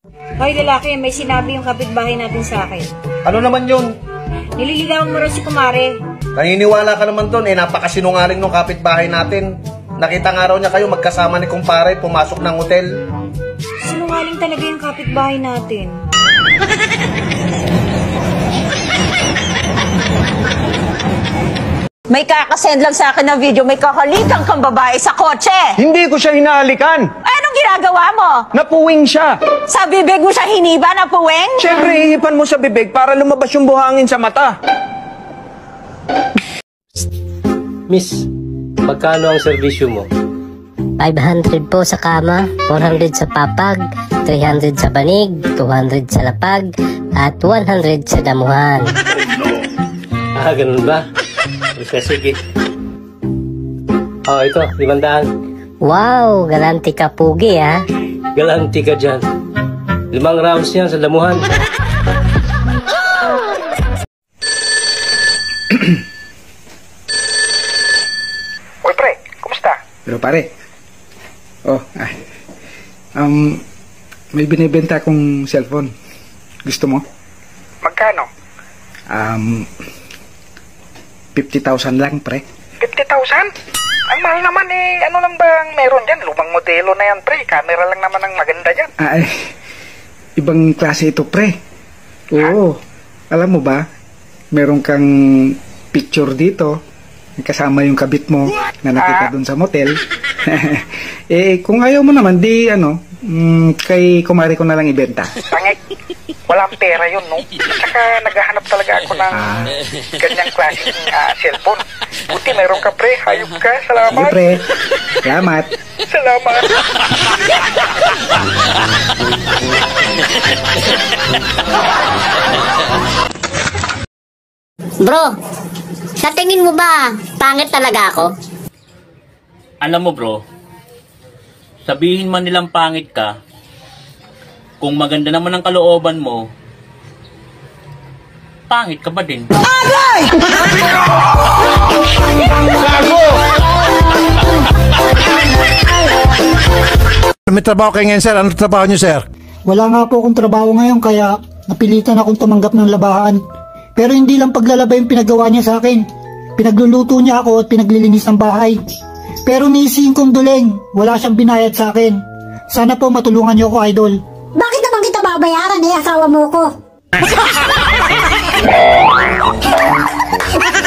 Hoy lalaki, may sinabi yung kapitbahay natin sa akin. Ano naman yun? Nililigawan mo raw si kumare. Naniniwala ka naman doon, napakasinungaling ng kapitbahay natin. Nakita nga raw niya kayo magkasama ni kumpare, pumasok ng hotel. Sinungaling talaga yung kapitbahay natin. May kakasend lang sa akin na video, may kakalikan kang babae sa kotse. Hindi ko siya hinahalikan. Anong ginagawa mo? Napuwing siya. Sa bibig mo siya hiniba na puweng? Siyempre, ihipan mo sa bibig para lumabas yung buhangin sa mata. Miss, magkano ang serbisyo mo? 500 po sa kama, 400 sa papag, 300 sa banig, 200 sa lapag, at 100 sa damuhan. Ah, ganun ba? Sige. Oh, ito, 500. Wow, garanti ka pugi ha. Galanti ka dyan. 5 rounds yan sa damuhan. Uy pre, kumusta? Pero pare, may binibenta akong cellphone. Gusto mo? Magkano? 50,000 lang, pre. 50,000? Ang mahal naman eh. Ano lang bang meron dyan? Lumang modelo na yan, pre. Camera lang naman ang maganda dyan. Ibang klase ito, pre. Oo. Alam mo ba, meron kang picture dito, kasama yung kabit mo na nakita dun sa motel. Kung ayaw mo naman, kay kumari ko na lang ibenta. Pangit. Walang pera yun, no? Saka naghahanap talaga ako ng ganyang klaseng cellphone. Buti meron ka, pre. Hayop ka. Salamat. Sige, pre. Salamat. Salamat. Bro, sa tingin mo ba, pangit talaga ako? Alam mo bro, sabihin man nilang pangit ka, kung maganda naman ang kalooban mo, pangit ka ba din? Agay! May trabaho kayo ngayon, sir. Ano trabaho niyo, sir? Wala nga po akong trabaho ngayon kaya napilitan akong tumanggap ng labahan. Pero hindi lang paglalaba yung pinagawa niya sa akin. Pinagluluto niya ako at pinaglilinis ng bahay. Pero may kong duleng, wala siyang binayad sa akin. Sana po matulungan niyo ako, idol. Bakit naman kita babayaran asawa mo ko?